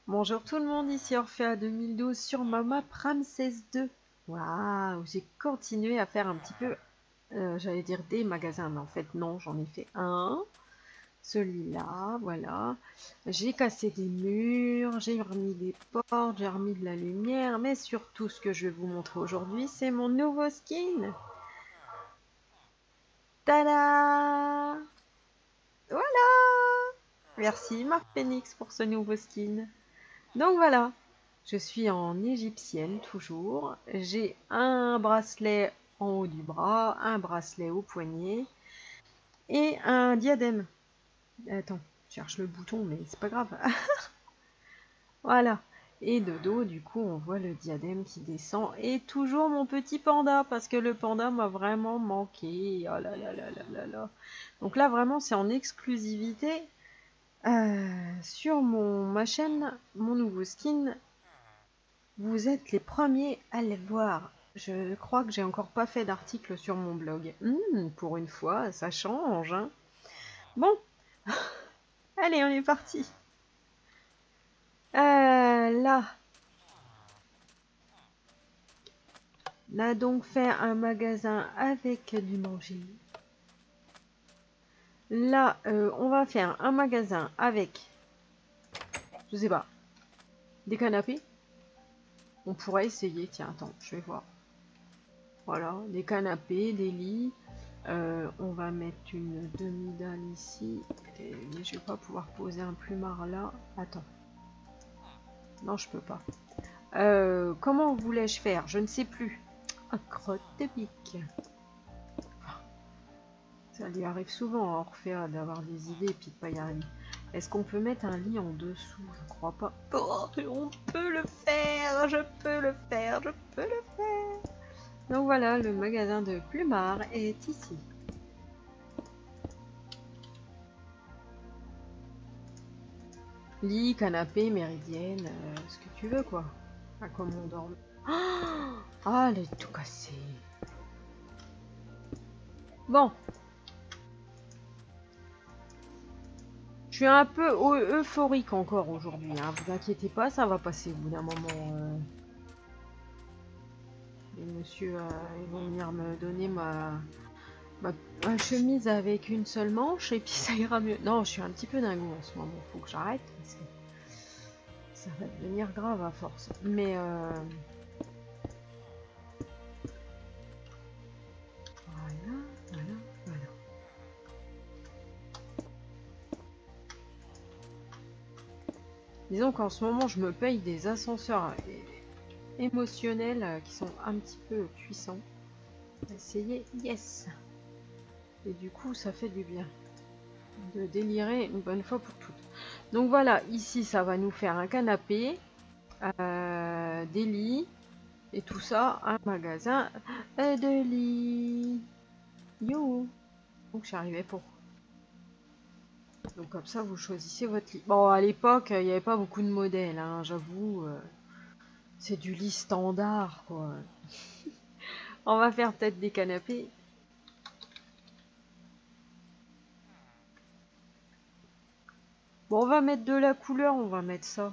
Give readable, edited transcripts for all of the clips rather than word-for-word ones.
Bonjour tout le monde, ici Orphea 2012 sur ma map Ramsès 2. Waouh, j'ai continué à faire un petit peu, j'allais dire des magasins, mais en fait non, j'en ai fait un. Celui-là, voilà. J'ai cassé des murs, j'ai remis des portes, j'ai remis de la lumière, mais surtout ce que je vais vous montrer aujourd'hui, c'est mon nouveau skin. Tada! Voilà! Merci Marc Phoenix pour ce nouveau skin. Donc voilà, je suis en égyptienne toujours. J'ai un bracelet en haut du bras, un bracelet au poignet et un diadème. Attends, je cherche le bouton, mais c'est pas grave. Voilà. Et de dos, du coup, on voit le diadème qui descend. Et toujours mon petit panda, parce que le panda m'a vraiment manqué. Oh là là là là là là. Donc là, vraiment, c'est en exclusivité sur ma chaîne, mon nouveau skin. Vous êtes les premiers à le voir. Je crois que j'ai encore pas fait d'article sur mon blog. Pour une fois, ça change, hein. Bon, allez, on est parti. Là, on a donc fait un magasin avec du manger. Là, on va faire un magasin avec, je sais pas, des canapés. On pourrait essayer, tiens, attends, je vais voir. Voilà, des canapés, des lits. On va mettre une demi-dalle ici. Mais je vais pas pouvoir poser un plumard là. Attends. Non, je peux pas. Comment voulais-je faire? Je ne sais plus. Ah, crotte de pique. Ça lui arrive souvent à Orphea d'avoir des idées et puis de pas y arriver. Est-ce qu'on peut mettre un lit en dessous? Je crois pas. Oh, on peut le faire. Je peux le faire. Je peux le faire. Donc voilà, le magasin de plumard est ici. Lit, canapé, méridienne, ce que tu veux quoi. Ah, comme on dort. Ah, elle est tout cassée. Bon. Je suis un peu euphorique encore aujourd'hui. Hein. Vous inquiétez pas, ça va passer au bout d'un moment. Les messieurs ils vont venir me donner ma chemise avec une seule manche et puis ça ira mieux. Non, je suis un petit peu dingo en ce moment. Faut que j'arrête parce que ça va devenir grave à force. Mais voilà, voilà, voilà. Disons qu'en ce moment, je me paye des ascenseurs émotionnels qui sont un petit peu puissants. Essayez, yes. Et du coup, ça fait du bien de délirer une bonne fois pour toutes. Donc voilà, ici, ça va nous faire un canapé, des lits, et tout ça, un magasin de lits. Yo. Donc je suis arrivée pour. Donc comme ça, vous choisissez votre lit. Bon, à l'époque, il n'y avait pas beaucoup de modèles, hein, j'avoue. C'est du lit standard, quoi. On va faire peut-être des canapés. Bon, on va mettre de la couleur, on va mettre ça.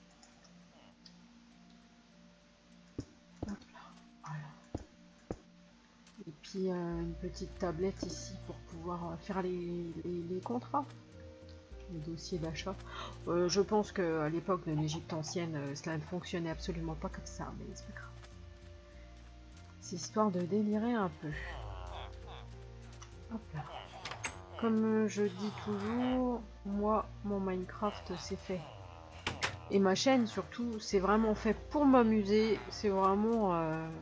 Hop là, voilà. Et puis une petite tablette ici pour pouvoir faire les contrats, les dossiers d'achat. Je pense qu'à l'époque de l'Égypte ancienne, cela ne fonctionnait absolument pas comme ça, mais c'est pas grave. C'est histoire de délirer un peu. Hop là. Comme je dis toujours, moi, mon Minecraft, c'est fait. Et ma chaîne, surtout, c'est vraiment fait pour m'amuser. C'est vraiment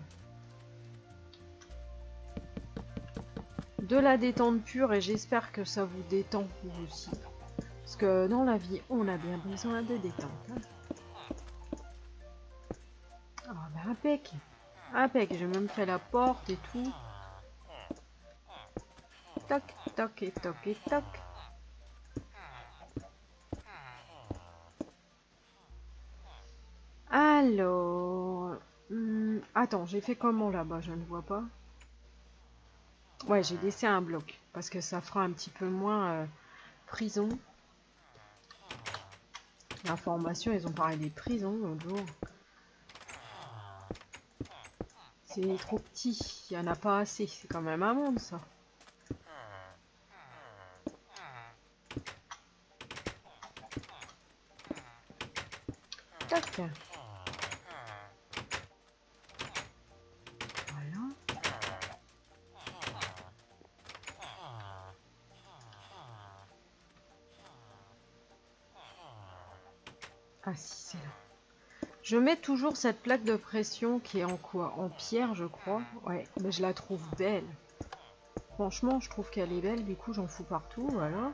de la détente pure et j'espère que ça vous détend vous aussi. Parce que dans la vie, on a bien besoin de détente. Hein. Ah bah impec. Impec, j'ai même fait la porte et tout. Toc, toc et toc et toc. Alors... attends, j'ai fait comment là-bas? Je ne vois pas. Ouais, j'ai laissé un bloc. Parce que ça fera un petit peu moins prison. Information, ils ont parlé des prisons l'autre jour. C'est trop petit, il n'y en a pas assez. C'est quand même un monde, ça. Tac. Voilà. Ah si, c'est là. Je mets toujours cette plaque de pression qui est en quoi? En pierre, je crois. Ouais, mais je la trouve belle. Franchement, je trouve qu'elle est belle. Du coup, j'en fous partout, voilà.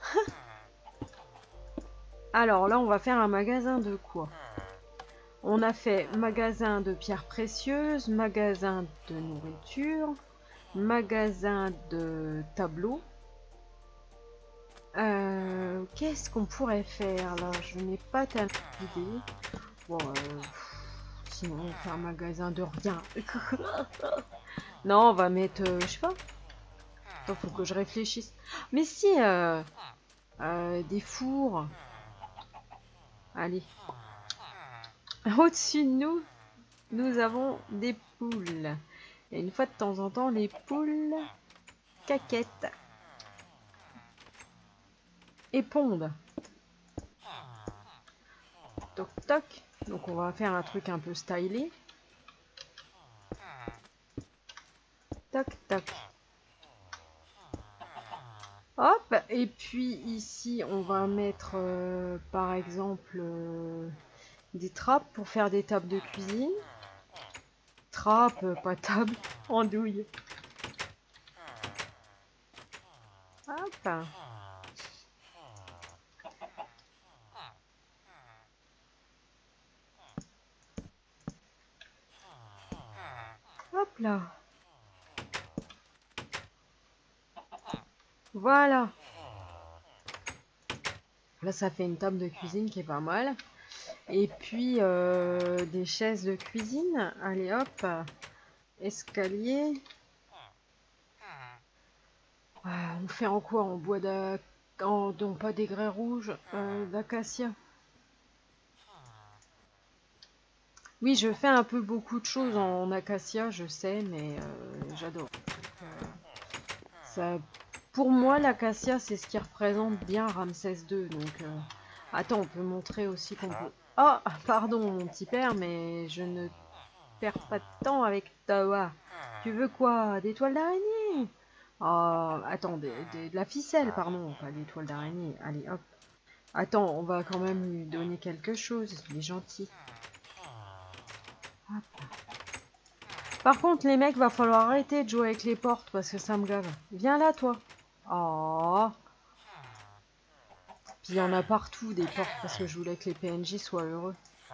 Alors là, on va faire un magasin de quoi? On a fait magasin de pierres précieuses, magasin de nourriture, magasin de tableaux. Qu'est-ce qu'on pourrait faire là? Je n'ai pas tellement d'idées. Bon, sinon on fait un magasin de rien. Non, on va mettre, je sais pas. Attends, faut que je réfléchisse. Mais si, des fours. Allez. Au-dessus de nous, nous avons des poules. Et une fois de temps en temps, les poules caquettent. Et pondent. Toc toc. Donc on va faire un truc un peu stylé. Toc toc. Hop. Et puis ici on va mettre par exemple des trappes pour faire des tables de cuisine. Trappes, pas table, andouille. Hop. Hop là. Voilà. Là, ça fait une table de cuisine qui est pas mal. Et puis, des chaises de cuisine. Allez, hop. Escalier. On fait en quoi? En bois d'acacia. Non, pas des grès rouges. D'acacia. Oui, je fais un peu beaucoup de choses en acacia, je sais, mais j'adore. Ça, pour moi, l'acacia, c'est ce qui représente bien Ramsès II. Donc, attends, on peut montrer aussi qu'on peut... Oh, pardon, mon petit père, mais je ne perds pas de temps avec toi. Tu veux quoi? Des toiles d'araignée? Oh, attends, de la ficelle, pardon, pas des toiles d'araignée. Allez, hop. Attends, on va quand même lui donner quelque chose. Il est gentil. Hop. Par contre, les mecs, va falloir arrêter de jouer avec les portes parce que ça me gave. Viens là, toi. Oh. Puis il y en a partout des portes parce que je voulais que les PNJ soient heureux.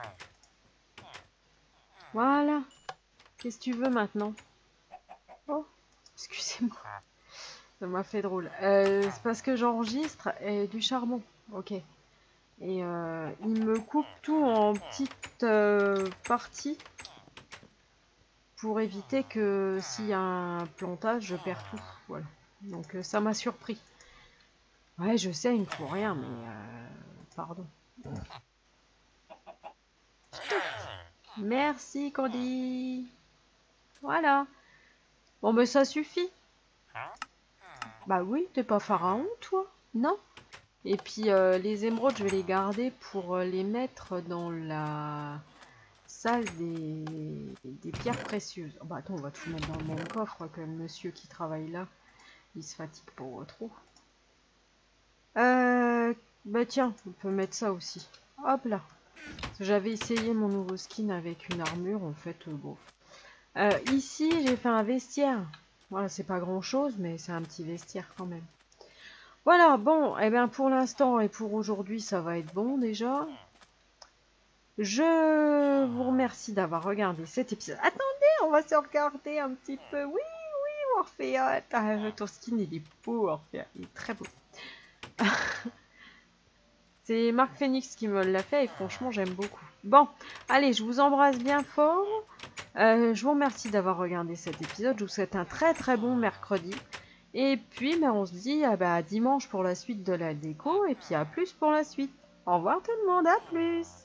Voilà. Qu'est-ce que tu veux maintenant? Oh, excusez-moi. Ça m'a fait drôle. C'est parce que j'enregistre du charbon. Ok. Et il me coupe tout en petites parties pour éviter que s'il y a un plantage, je perds tout. Voilà. Donc ça m'a surpris. Ouais, je sais, il ne faut rien, mais pardon. Merci, Candy. Voilà. Bon, mais ça suffit. Bah oui, t'es pas pharaon, toi? Non? Et puis les émeraudes, je vais les garder pour les mettre dans la salle des pierres précieuses. Oh, bah attends, on va tout mettre dans le même coffre que le monsieur qui travaille là. Il se fatigue pour trop. Bah tiens, on peut mettre ça aussi. Hop là. J'avais essayé mon nouveau skin avec une armure, en fait, bon. Ici, j'ai fait un vestiaire. Voilà, c'est pas grand chose, mais c'est un petit vestiaire quand même. Voilà, bon, et bien pour l'instant et pour aujourd'hui, ça va être bon déjà. Je vous remercie d'avoir regardé cet épisode. Attendez, on va se regarder un petit peu. Oui, oui, Orphée. Ton skin, il est beau, Orphée. Il est très beau. C'est Marc Phoenix qui me l'a fait et franchement, j'aime beaucoup. Bon, allez, je vous embrasse bien fort. Je vous remercie d'avoir regardé cet épisode. Je vous souhaite un très très bon mercredi. Et puis, on se dit à dimanche pour la suite de la déco. Et puis à plus pour la suite. Au revoir tout le monde, à plus!